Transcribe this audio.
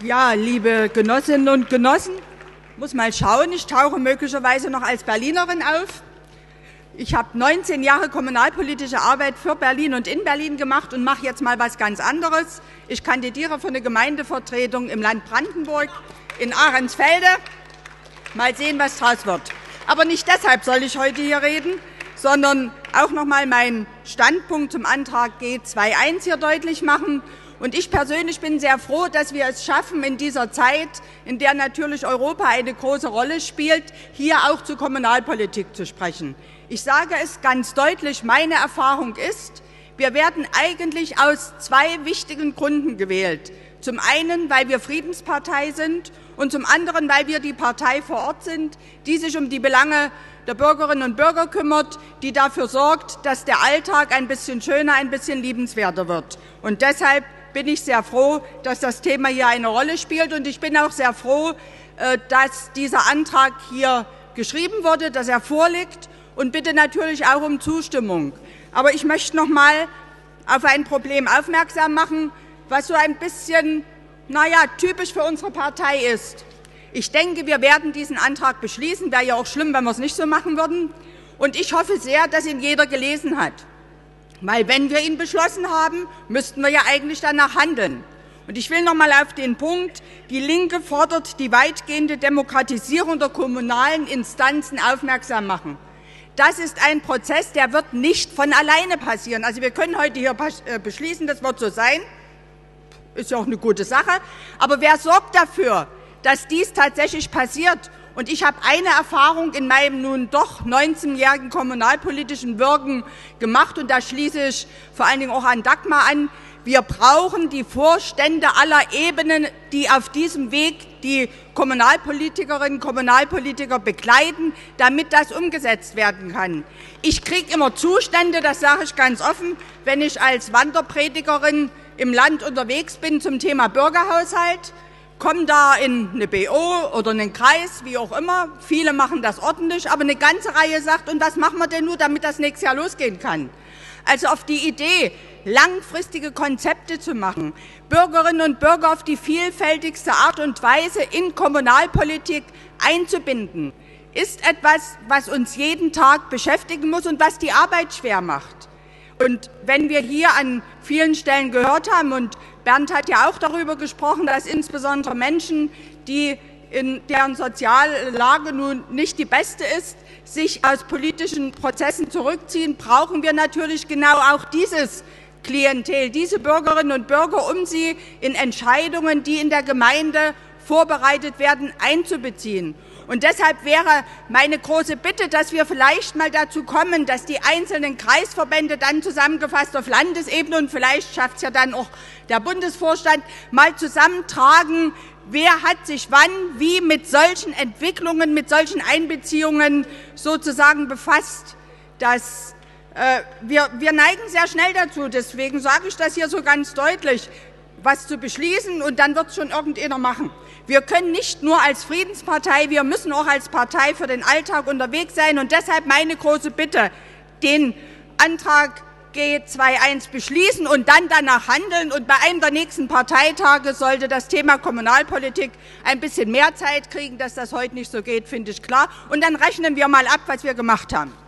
Ja, liebe Genossinnen und Genossen, muss mal schauen, ich tauche möglicherweise noch als Berlinerin auf. Ich habe 19 Jahre kommunalpolitische Arbeit für Berlin und in Berlin gemacht und mache jetzt mal was ganz anderes. Ich kandidiere für eine Gemeindevertretung im Land Brandenburg in Ahrensfelde. Mal sehen, was draus wird. Aber nicht deshalb soll ich heute hier reden, sondern auch noch mal meinen Standpunkt zum Antrag G21 hier deutlich machen. Und ich persönlich bin sehr froh, dass wir es schaffen, in dieser Zeit, in der natürlich Europa eine große Rolle spielt, hier auch zur Kommunalpolitik zu sprechen. Ich sage es ganz deutlich, meine Erfahrung ist, wir werden eigentlich aus zwei wichtigen Gründen gewählt. Zum einen, weil wir Friedenspartei sind und zum anderen, weil wir die Partei vor Ort sind, die sich um die Belange der Bürgerinnen und Bürger kümmert, die dafür sorgt, dass der Alltag ein bisschen schöner, ein bisschen liebenswerter wird. Und deshalb bin ich sehr froh, dass das Thema hier eine Rolle spielt. Und ich bin auch sehr froh, dass dieser Antrag hier geschrieben wurde, dass er vorliegt und bitte natürlich auch um Zustimmung. Aber ich möchte noch mal auf ein Problem aufmerksam machen, was so ein bisschen, typisch für unsere Partei ist. Ich denke, wir werden diesen Antrag beschließen. Wäre ja auch schlimm, wenn wir es nicht so machen würden. Und ich hoffe sehr, dass ihn jeder gelesen hat. Weil wenn wir ihn beschlossen haben, müssten wir ja eigentlich danach handeln. Und ich will noch mal auf den Punkt, die Linke fordert die weitgehende Demokratisierung der kommunalen Instanzen aufmerksam machen. Das ist ein Prozess, der wird nicht von alleine passieren. Also wir können heute hier beschließen, das wird so sein. Ist ja auch eine gute Sache. Aber wer sorgt dafür, dass dies tatsächlich passiert? Und ich habe eine Erfahrung in meinem nun doch 19-jährigen kommunalpolitischen Wirken gemacht, und da schließe ich vor allen Dingen auch an Dagmar an. Wir brauchen die Vorstände aller Ebenen, die auf diesem Weg die Kommunalpolitikerinnen und Kommunalpolitiker begleiten, damit das umgesetzt werden kann. Ich kriege immer Zustände, das sage ich ganz offen, wenn ich als Wanderpredigerin im Land unterwegs bin zum Thema Bürgerhaushalt. Kommen da in eine BO oder einen Kreis, wie auch immer. Viele machen das ordentlich, aber eine ganze Reihe sagt, und was machen wir denn nur, damit das nächstes Jahr losgehen kann? Also auf die Idee, langfristige Konzepte zu machen, Bürgerinnen und Bürger auf die vielfältigste Art und Weise in Kommunalpolitik einzubinden, ist etwas, was uns jeden Tag beschäftigen muss und was die Arbeit schwer macht. Und wenn wir hier an vielen Stellen gehört haben, und Bernd hat ja auch darüber gesprochen, dass insbesondere Menschen, deren soziale Lage nun nicht die beste ist, sich aus politischen Prozessen zurückziehen, brauchen wir natürlich genau auch dieses Klientel, diese Bürgerinnen und Bürger, um sie in Entscheidungen, die in der Gemeinde vorbereitet werden, einzubeziehen. Und deshalb wäre meine große Bitte, dass wir vielleicht mal dazu kommen, dass die einzelnen Kreisverbände dann zusammengefasst auf Landesebene, und vielleicht schafft es ja dann auch der Bundesvorstand, mal zusammentragen, wer hat sich wann, wie mit solchen Entwicklungen, mit solchen Einbeziehungen sozusagen befasst. Wir neigen sehr schnell dazu, deswegen sage ich das hier so ganz deutlich, was zu beschließen, und dann wird es schon irgendjemand machen. Wir können nicht nur als Friedenspartei, wir müssen auch als Partei für den Alltag unterwegs sein. Und deshalb meine große Bitte, den Antrag G21 beschließen und dann danach handeln. Und bei einem der nächsten Parteitage sollte das Thema Kommunalpolitik ein bisschen mehr Zeit kriegen. Dass das heute nicht so geht, finde ich klar. Und dann rechnen wir mal ab, was wir gemacht haben.